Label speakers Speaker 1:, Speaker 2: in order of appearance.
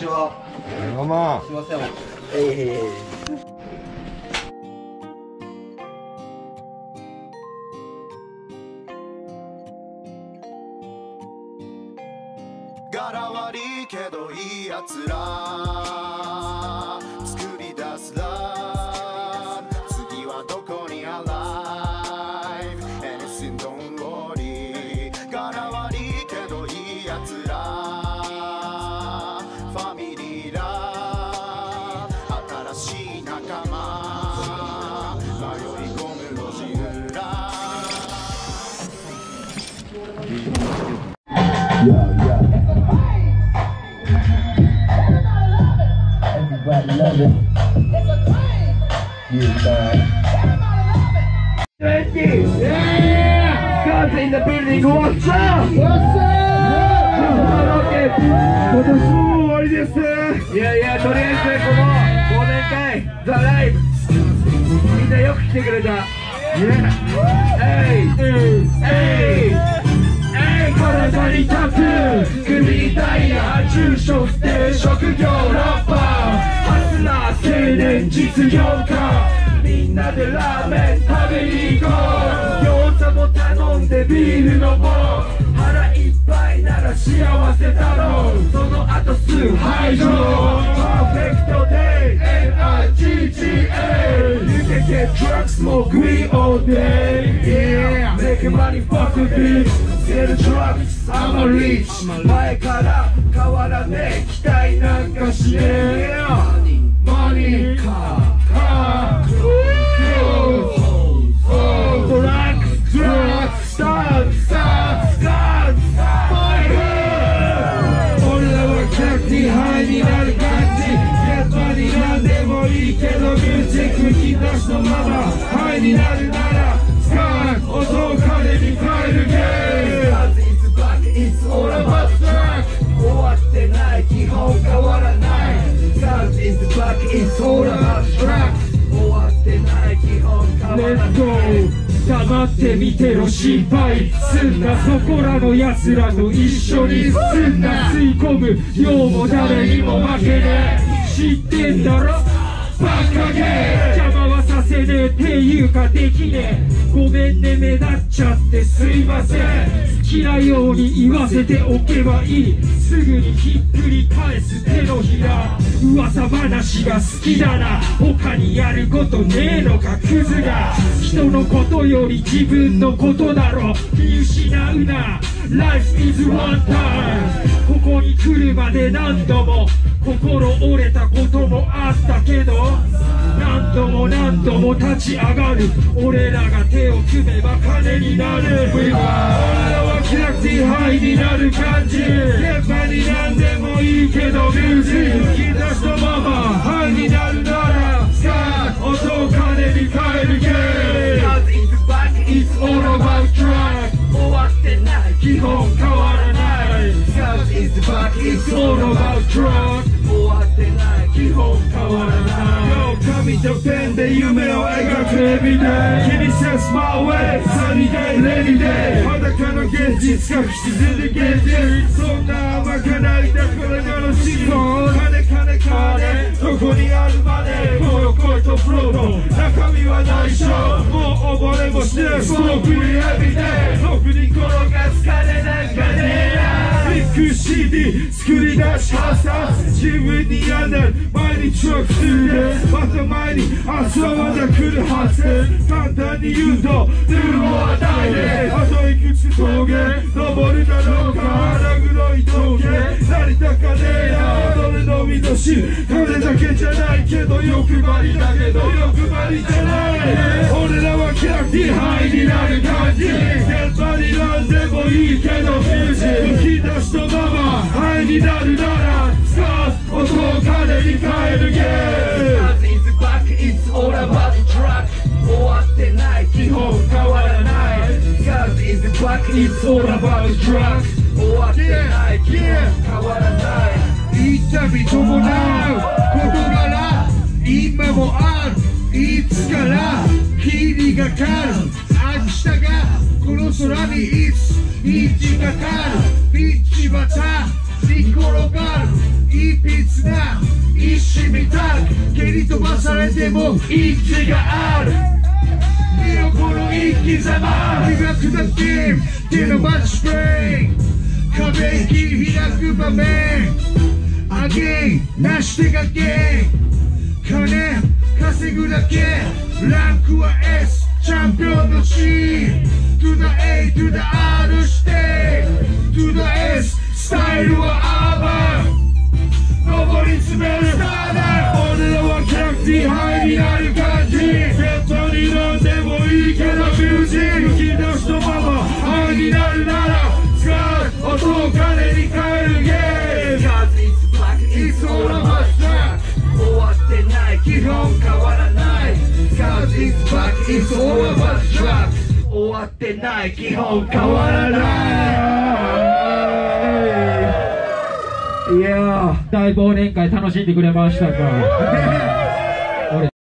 Speaker 1: ちは。
Speaker 2: どうも。
Speaker 1: すいません。
Speaker 3: 柄悪いけどいいやつら作り出すラブ次はどこに Alive Anything don't worry 柄悪いけどいいやつらファミリーラブ新しい仲間迷い込む路地裏
Speaker 4: Everybody love it. Thank you. Yeah. Guys in the building. What's up? What's up? 今年も終わりです。いやいや、とりあえずこの忘年会ザライブみんなよく来てくれた。体にタトゥー、首にダイヤ、住所不定、職業ラッパー、ハスラー、青年実業家、みんなでラーメン食べに行こう。餃子も頼んでビール飲もう。腹いっぱいなら幸せだろう。その後崇拝場、パーフェクトデイ NIGGA You can get drunk, smoke weed all day. Yeah, make money, fuck with me. Sell drugs, I'm a rich. 前から変わらねえ期待なんかしねえよ。マニー、カー、ドラッグ、スター、スター、スター、俺らはキャッティハイになる感じ。やっぱりなんでもいいけどミュージック吹き出しのままハイになるならスカー音を金に変えるゲーム。It's all about track 終わってない基本変わらない Cause it's back It's all about track 終わってない基本変わらない Let's go 黙ってみてろ心配すんなそこらの奴らと一緒にすんな吸い込む量も誰にも負けねえ知ってんだろバカゲー邪魔はさせねえっていうかできねえごめんね目立っちゃってすいません好きなように言わせておけばいいすぐにひっくり返す手のひら噂話が好きだな他にやることねえのかクズが人のことより自分のことだろ見失うな Life is one time ここに来るまで何度も心折れたこともあったけど何度も何度も立ち上がる俺らが手を組めば金になる俺らはキラクティハイになる感じ現場に何でもいいけどミュージック吹き出したままハイになるならスカー音を金に変えるゲーム Cause it's back it's all about track 終わってない基本変わらない Cause it's back it's all about track 終わってない基本変わらない紙とペンで夢を描く Everyday 気にせず My way Sunny day rainy day 裸の現実が沈んで現実そんな甘くないだから楽しい金金金どこにあるまでこよこよとフローの中身は内緒もう溺れもしてストークに Everyday 僕に転がす金なんかねえなビッグ CD 作り出し発散自分に嫌なる毎日は普通でまた前に明日はまだ来るはず簡単に言うとルールを与えてあといくつ峠登るだろうか腹黒い峠なりたかねえな踊るのみのし金だけじゃないけど欲張りだけど欲張りじゃない俺らはキャクティハイになる感じ現場に何でもいいけどミュージック吹き出したままハイになるならスカー音を金に変えるゲーム It's back, it's all about the track 終わってない基本変わらない Cause it's back, it's all about the track 終わってない基本変わらない痛み伴う事柄今もあるいつから日にがかる明日がこの空にいつ虹がかる道端に転がるいびつな石みたい蹴り飛ばされても意地がある見よこの生き様磨くだけ手のマッチプレイ壁切り開く場面アゲインなし手がゲイ金稼ぐだけランクは S チャンピオンの C To the A to the R して To the S スタイルはアーバン上り詰めるスターだ俺らはキャラクティハイになる感じペットに飲んでもいいけどミュージック吹き出すとままハイになるなら使う音を金に変えるゲーム Cause it's black it's all about track 終わってない基本変わらない Cause it's black it's all about track 終わってない基本変わらないいやー大忘年会楽しんでくれましたか